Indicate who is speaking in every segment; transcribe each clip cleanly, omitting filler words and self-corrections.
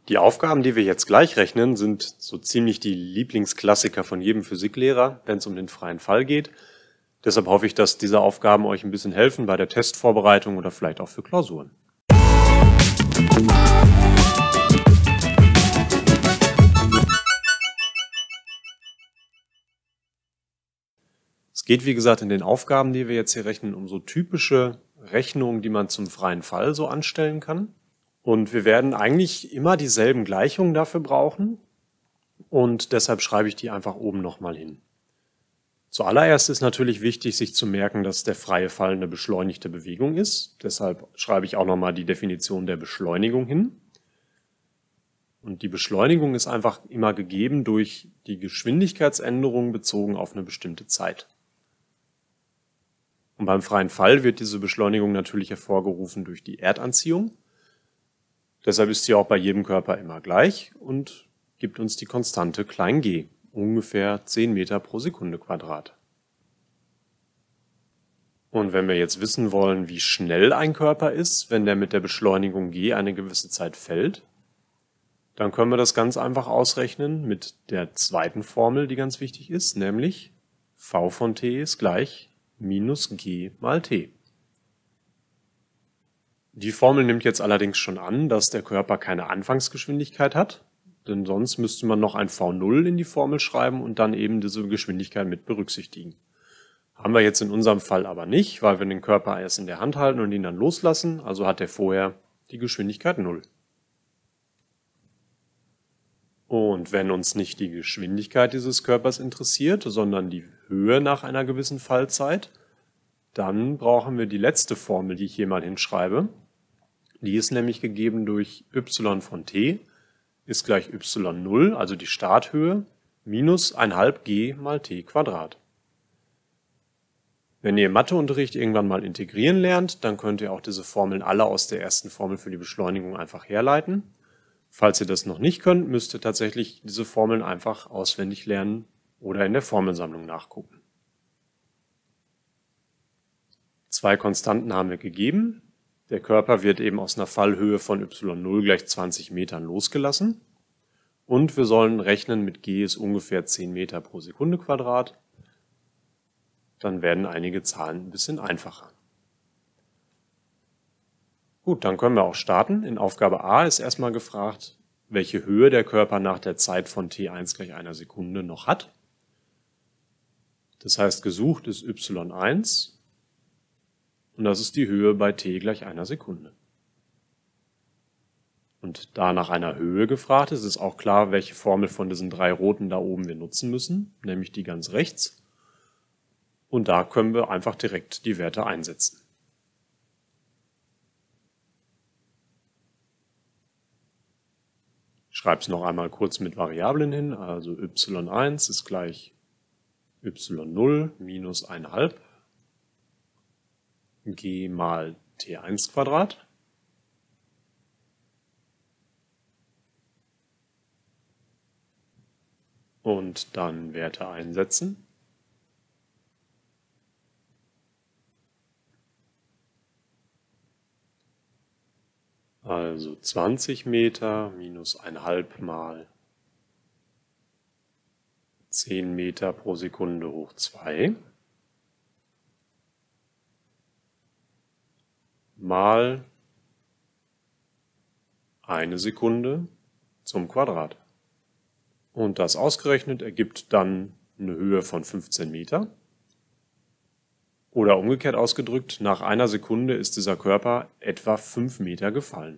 Speaker 1: Die Aufgaben, die wir jetzt gleich rechnen, sind so ziemlich die Lieblingsklassiker von jedem Physiklehrer, wenn es um den freien Fall geht. Deshalb hoffe ich, dass diese Aufgaben euch ein bisschen helfen bei der Testvorbereitung oder vielleicht auch für Klausuren. Es geht, wie gesagt, in den Aufgaben, die wir jetzt hier rechnen, um so typische Rechnungen, die man zum freien Fall so anstellen kann. Und wir werden eigentlich immer dieselben Gleichungen dafür brauchen und deshalb schreibe ich die einfach oben nochmal hin. Zuallererst ist natürlich wichtig, sich zu merken, dass der freie Fall eine beschleunigte Bewegung ist. Deshalb schreibe ich auch nochmal die Definition der Beschleunigung hin. Und die Beschleunigung ist einfach immer gegeben durch die Geschwindigkeitsänderung bezogen auf eine bestimmte Zeit. Und beim freien Fall wird diese Beschleunigung natürlich hervorgerufen durch die Erdanziehung. Deshalb ist sie auch bei jedem Körper immer gleich und gibt uns die Konstante g, ungefähr 10 Meter pro Sekunde Quadrat. Und wenn wir jetzt wissen wollen, wie schnell ein Körper ist, wenn der mit der Beschleunigung g eine gewisse Zeit fällt, dann können wir das ganz einfach ausrechnen mit der zweiten Formel, die ganz wichtig ist, nämlich v von t ist gleich minus g mal t. Die Formel nimmt jetzt allerdings schon an, dass der Körper keine Anfangsgeschwindigkeit hat, denn sonst müsste man noch ein v0 in die Formel schreiben und dann eben diese Geschwindigkeit mit berücksichtigen. Haben wir jetzt in unserem Fall aber nicht, weil wir den Körper erst in der Hand halten und ihn dann loslassen, also hat er vorher die Geschwindigkeit 0. Und wenn uns nicht die Geschwindigkeit dieses Körpers interessiert, sondern die Höhe nach einer gewissen Fallzeit, dann brauchen wir die letzte Formel, die ich hier mal hinschreibe. Die ist nämlich gegeben durch y von t ist gleich y0, also die Starthöhe, minus 1/2 g mal t Quadrat. Wenn ihr im Matheunterricht irgendwann mal integrieren lernt, dann könnt ihr auch diese Formeln alle aus der ersten Formel für die Beschleunigung einfach herleiten. Falls ihr das noch nicht könnt, müsst ihr tatsächlich diese Formeln einfach auswendig lernen oder in der Formelsammlung nachgucken. Zwei Konstanten haben wir gegeben. Der Körper wird eben aus einer Fallhöhe von y0 gleich 20 Metern losgelassen. Und wir sollen rechnen mit g ist ungefähr 10 Meter pro Sekunde Quadrat. Dann werden einige Zahlen ein bisschen einfacher. Gut, dann können wir auch starten. In Aufgabe A ist erstmal gefragt, welche Höhe der Körper nach der Zeit von t1 gleich einer Sekunde noch hat. Das heißt, gesucht ist y1. Und das ist die Höhe bei t gleich einer Sekunde. Und da nach einer Höhe gefragt ist, ist auch klar, welche Formel von diesen drei roten da oben wir nutzen müssen, nämlich die ganz rechts. Und da können wir einfach direkt die Werte einsetzen. Ich schreibe es noch einmal kurz mit Variablen hin, also y1 ist gleich y0 minus 1/2 g mal t1 Quadrat. Und dann Werte einsetzen. Also 20 Meter minus 1/2 mal 10 Meter pro Sekunde hoch 2 mal 1 Sekunde zum Quadrat. Und das ausgerechnet ergibt dann eine Höhe von 15 Meter. Oder umgekehrt ausgedrückt, nach einer Sekunde ist dieser Körper etwa 5 Meter gefallen.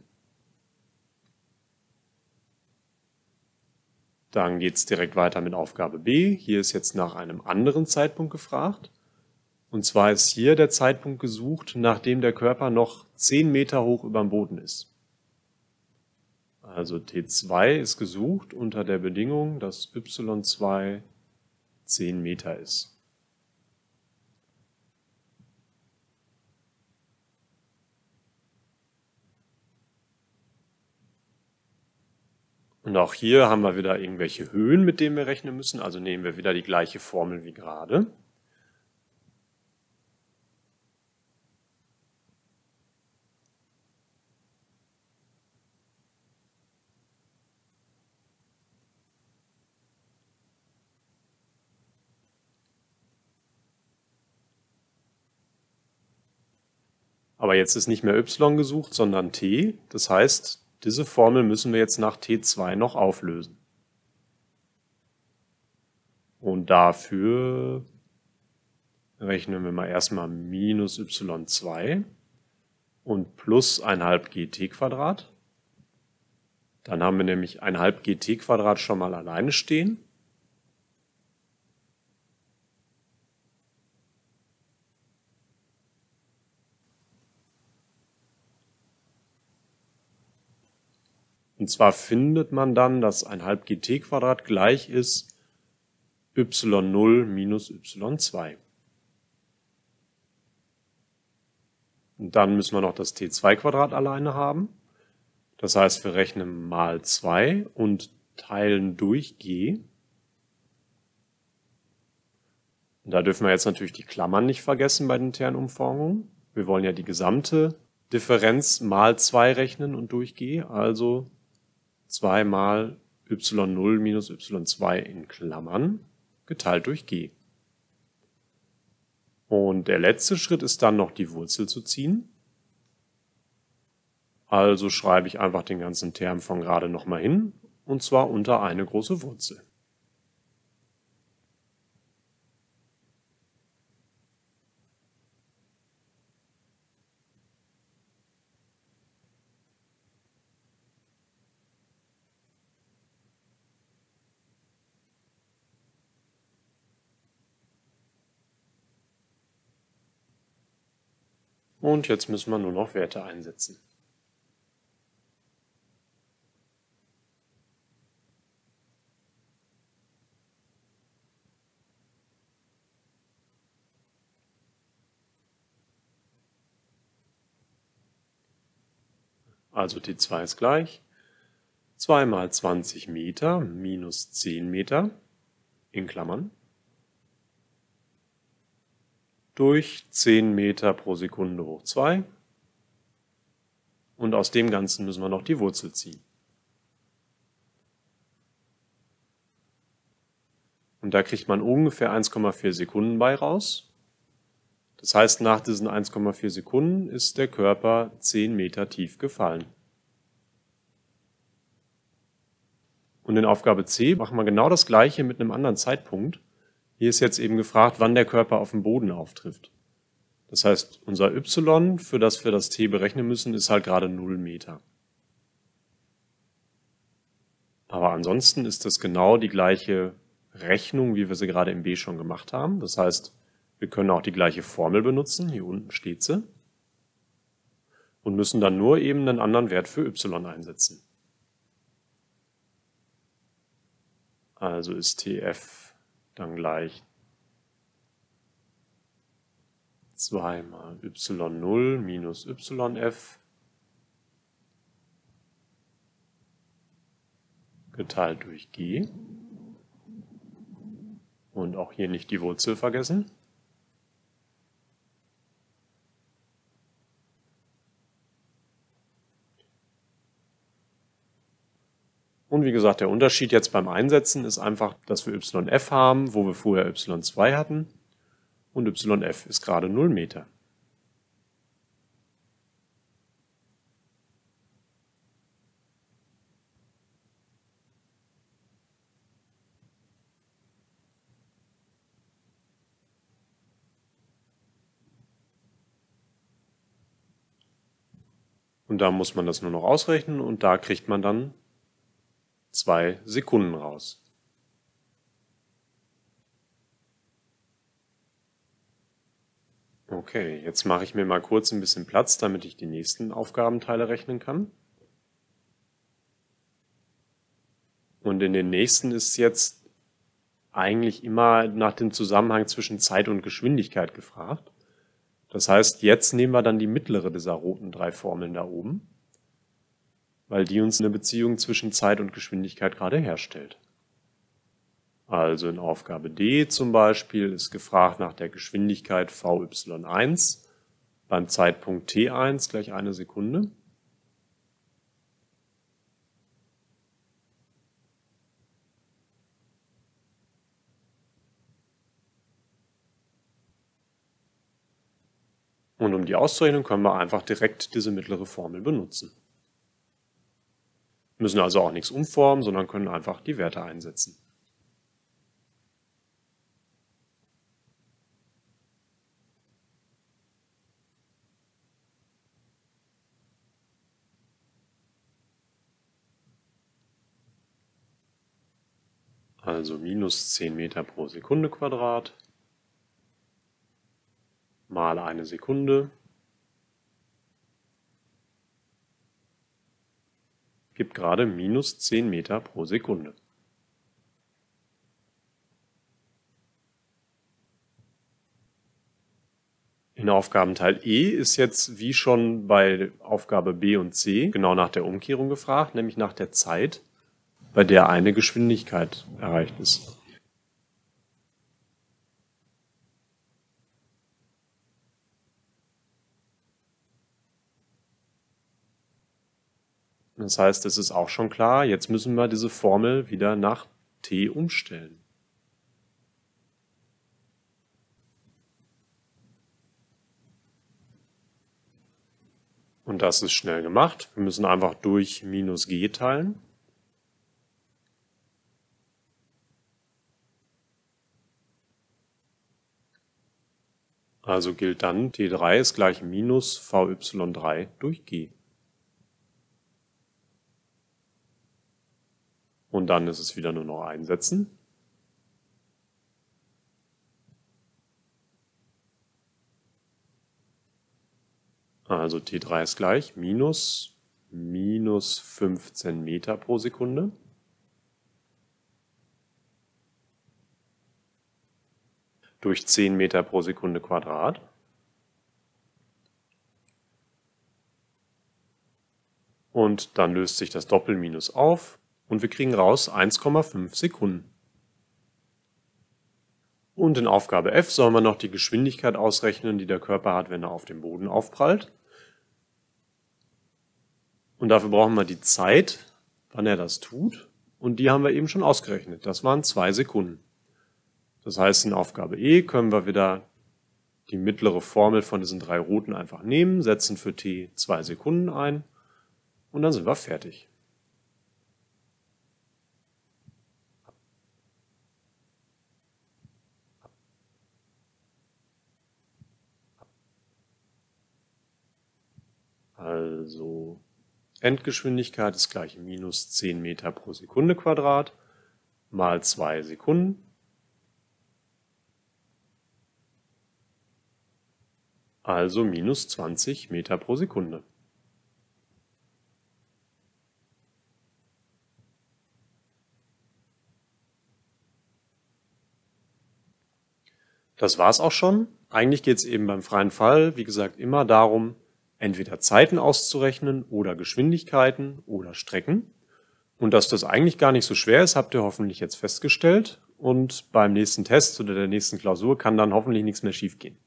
Speaker 1: Dann geht es direkt weiter mit Aufgabe B. Hier ist jetzt nach einem anderen Zeitpunkt gefragt. Und zwar ist hier der Zeitpunkt gesucht, nachdem der Körper noch 10 Meter hoch über dem Boden ist. Also T2 ist gesucht unter der Bedingung, dass y2 10 Meter ist. Und auch hier haben wir wieder irgendwelche Höhen, mit denen wir rechnen müssen. Also nehmen wir wieder die gleiche Formel wie gerade. Aber jetzt ist nicht mehr y gesucht, sondern t. Das heißt, diese Formel müssen wir jetzt nach t2 noch auflösen. Und dafür rechnen wir mal erstmal minus y2 und plus 1/2 gt². Dann haben wir nämlich 1/2 gt² schon mal alleine stehen. Und zwar findet man dann, dass 1/2 gt² gleich ist y0 minus y2. Und dann müssen wir noch das t2² alleine haben. Das heißt, wir rechnen mal 2 und teilen durch g. Und da dürfen wir jetzt natürlich die Klammern nicht vergessen bei den Ternumformungen. Wir wollen ja die gesamte Differenz mal 2 rechnen und durch g, also 2 mal y0 minus y2 in Klammern geteilt durch g. Und der letzte Schritt ist dann noch die Wurzel zu ziehen. Also schreibe ich einfach den ganzen Term von gerade nochmal hin, und zwar unter eine große Wurzel. Und jetzt müssen wir nur noch Werte einsetzen. Also T2 ist gleich 2 mal 20 Meter minus 10 Meter in Klammern durch 10 Meter pro Sekunde hoch 2. Und aus dem Ganzen müssen wir noch die Wurzel ziehen. Und da kriegt man ungefähr 1,4 Sekunden bei raus. Das heißt, nach diesen 1,4 Sekunden ist der Körper 10 Meter tief gefallen. Und in Aufgabe C machen wir genau das Gleiche mit einem anderen Zeitpunkt. Hier ist jetzt eben gefragt, wann der Körper auf dem Boden auftrifft. Das heißt, unser y, für das wir das t berechnen müssen, ist halt gerade 0 Meter. Aber ansonsten ist das genau die gleiche Rechnung, wie wir sie gerade im B schon gemacht haben. Das heißt, wir können auch die gleiche Formel benutzen, hier unten steht sie, und müssen dann nur eben einen anderen Wert für y einsetzen. Also ist Tf dann gleich 2 mal y0 minus yf geteilt durch g. Und auch hier nicht die Wurzel vergessen. Und wie gesagt, der Unterschied jetzt beim Einsetzen ist einfach, dass wir yf haben, wo wir vorher y2 hatten. Und yf ist gerade 0 Meter. Und da muss man das nur noch ausrechnen und da kriegt man dann 2 Sekunden raus. Okay, jetzt mache ich mir mal kurz ein bisschen Platz, damit ich die nächsten Aufgabenteile rechnen kann. Und in den nächsten ist jetzt eigentlich immer nach dem Zusammenhang zwischen Zeit und Geschwindigkeit gefragt. Das heißt, jetzt nehmen wir dann die mittlere dieser roten 3 Formeln da oben, weil die uns eine Beziehung zwischen Zeit und Geschwindigkeit gerade herstellt. Also in Aufgabe D zum Beispiel ist gefragt nach der Geschwindigkeit Vy1 beim Zeitpunkt T1 gleich 1 Sekunde. Und um die auszurechnen, können wir einfach direkt diese mittlere Formel benutzen. Müssen also auch nichts umformen, sondern können einfach die Werte einsetzen. Also minus 10 Meter pro Sekunde Quadrat mal eine Sekunde gibt gerade minus 10 Meter pro Sekunde. In Aufgabenteil E ist jetzt wie schon bei Aufgabe B und C genau nach der Umkehrung gefragt, nämlich nach der Zeit, bei der eine Geschwindigkeit erreicht ist. Das heißt, es ist auch schon klar, jetzt müssen wir diese Formel wieder nach t umstellen. Und das ist schnell gemacht. Wir müssen einfach durch minus g teilen. Also gilt dann, T3 ist gleich minus Vy3 durch g. Und dann ist es wieder nur noch einsetzen. Also T3 ist gleich minus 15 Meter pro Sekunde. Durch 10 Meter pro Sekunde Quadrat. Und dann löst sich das Doppelminus auf und wir kriegen raus 1,5 Sekunden. Und in Aufgabe F sollen wir noch die Geschwindigkeit ausrechnen, die der Körper hat, wenn er auf dem Boden aufprallt. Und dafür brauchen wir die Zeit, wann er das tut. Und die haben wir eben schon ausgerechnet. Das waren 2 Sekunden. Das heißt, in Aufgabe E können wir wieder die mittlere Formel von diesen 3 roten einfach nehmen, setzen für t 2 Sekunden ein und dann sind wir fertig. Also Endgeschwindigkeit ist gleich minus 10 Meter pro Sekunde Quadrat mal 2 Sekunden. Also minus 20 Meter pro Sekunde. Das war's auch schon. Eigentlich geht es eben beim freien Fall, wie gesagt, immer darum, entweder Zeiten auszurechnen oder Geschwindigkeiten oder Strecken. Und dass das eigentlich gar nicht so schwer ist, habt ihr hoffentlich jetzt festgestellt. Und beim nächsten Test oder der nächsten Klausur kann dann hoffentlich nichts mehr schiefgehen.